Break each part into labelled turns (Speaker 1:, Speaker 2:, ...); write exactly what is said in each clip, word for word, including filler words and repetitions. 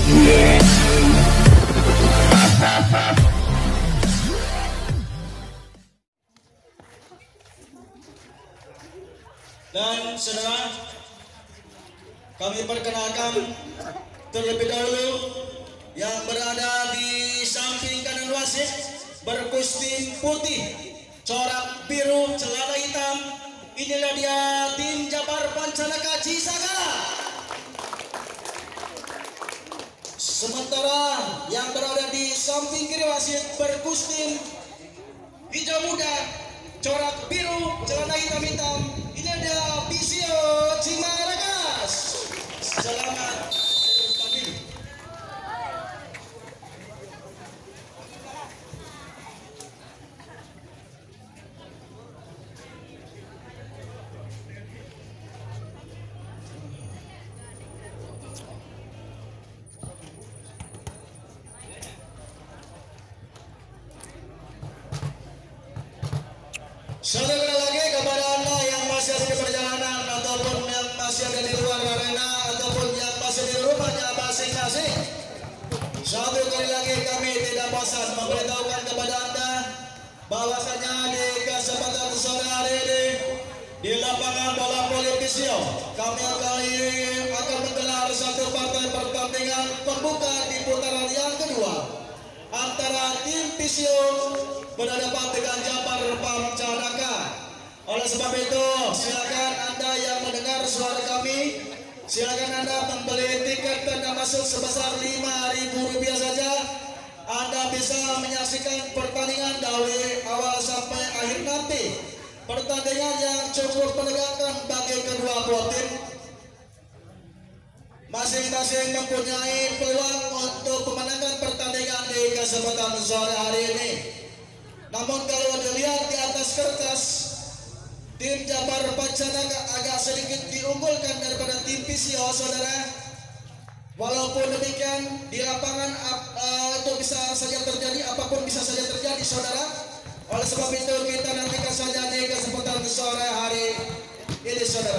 Speaker 1: Dan saudara, kami perkenalkan terlebih dahulu yang berada di samping kanan wasit berkostum putih, corak biru, celana hitam. Inilah dia tim Jabar Pancanaka Cisagala. Sementara yang berada di samping kiri wasit berkostum hijau muda, corak biru, celana hitam-hitam. Ini ada Pisio Cimaragas. Selamat tampil. Sekali lagi kepada Anda yang masih ada di perjalanan ataupun yang masih ada di luar arena ataupun yang masih di rumahnya masing-masing. Satu kali lagi kami tidak bosan memberitahukan kepada Anda bahwasanya di kesempatan sore hari ini di lapangan bola voli Pisio kami kali ini akan menggelar satu partai pertandingan pembuka di putaran yang kedua antara tim Pisio berhadapan dengan Jabar Pancanaka. Oleh sebab itu, silakan Anda yang mendengar suara kami, silakan Anda membeli tiket tanda masuk sebesar lima ribu rupiah saja. Anda bisa menyaksikan pertandingan dari awal sampai akhir nanti. Pertandingan yang cukup menegangkan bagi kedua buah tim. Masing-masing mempunyai peluang untuk memenangkan pertandingan di kesempatan sore hari ini. Namun kalau dilihat di atas kertas, tim Jabar Pancanaka agak sedikit diunggulkan daripada tim Pisio, saudara. Walaupun demikian di lapangan uh, itu bisa saja terjadi, apapun bisa saja terjadi, saudara. Oleh sebab itu kita nantikan saja di kesempatan sore hari ini, saudara.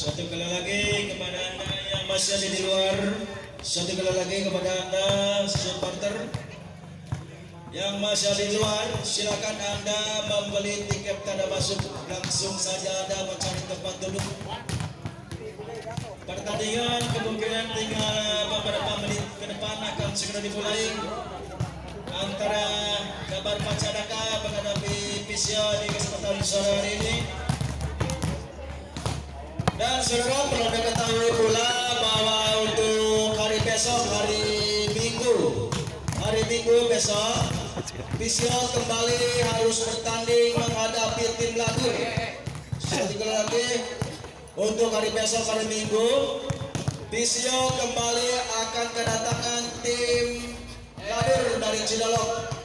Speaker 1: Satu kali lagi kepada anda yang masih ada di luar. Satu kali lagi kepada anda supporter yang masih ada di luar, silakan anda membeli tiket tanda masuk, langsung saja anda mencari tempat duduk. Pertandingan kemungkinan tinggal beberapa menit ke depan akan segera dimulai antara Kabar Pancadaka menghadapi Pisio di kesempatan sore hari ini. Dan saudara perlu diketahui pula bahwa untuk hari besok, hari Minggu, hari Minggu besok, Pisio kembali harus bertanding menghadapi tim Lagur. Sekali lagi untuk hari besok, hari Minggu, Pisio kembali akan kedatangan tim Lagur dari Cidolok.